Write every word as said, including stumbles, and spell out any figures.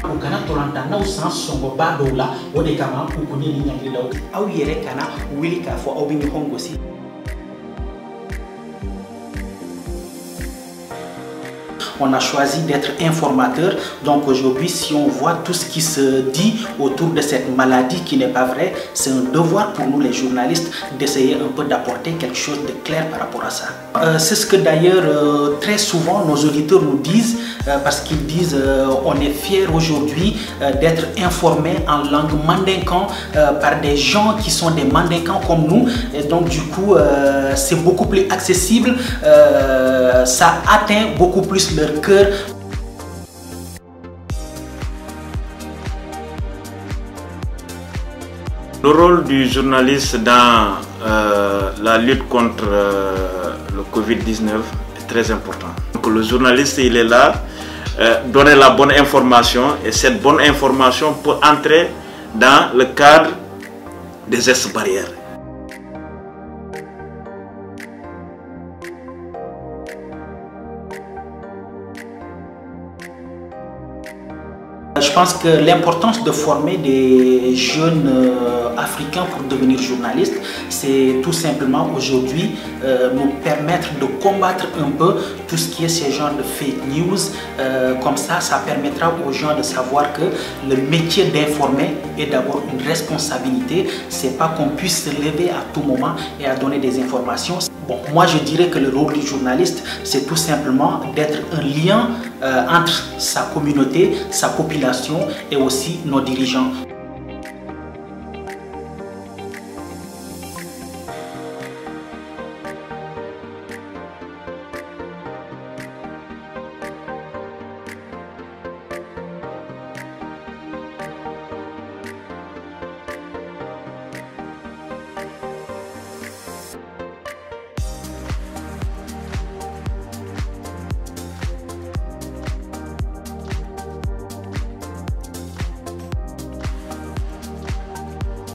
au kana tolanda na usan songo ba dola o de kama ko ni ni nyangri daw aw yere kana wili ka fo aw bi ni hongo si. On a choisi d'être informateur. Donc aujourd'hui, si on voit tout ce qui se dit autour de cette maladie qui n'est pas vrai, c'est un devoir pour nous les journalistes d'essayer un peu d'apporter quelque chose de clair par rapport à ça. Euh, c'est ce que d'ailleurs euh, très souvent nos auditeurs nous disent, euh, parce qu'ils disent euh, on est fiers aujourd'hui euh, d'être informés en langue mandinkan euh, par des gens qui sont des mandinkan comme nous. Et donc du coup, euh, c'est beaucoup plus accessible, euh, ça atteint beaucoup plus le cœur. Le rôle du journaliste dans euh, la lutte contre euh, le Covid dix-neuf est très important. Donc, le journaliste, il est là, euh, donner la bonne information, et cette bonne information peut entrer dans le cadre des gestes barrières. Je pense que l'importance de former des jeunes euh, africains pour devenir journalistes, c'est tout simplement aujourd'hui euh, nous permettre de combattre un peu tout ce qui est ce genre de fake news. Euh, comme ça, ça permettra aux gens de savoir que le métier d'informer est d'abord une responsabilité. C'est pas qu'on puisse se lever à tout moment et à donner des informations. Bon, moi je dirais que le rôle du journaliste, c'est tout simplement d'être un lien euh, entre sa communauté, sa population et aussi nos dirigeants.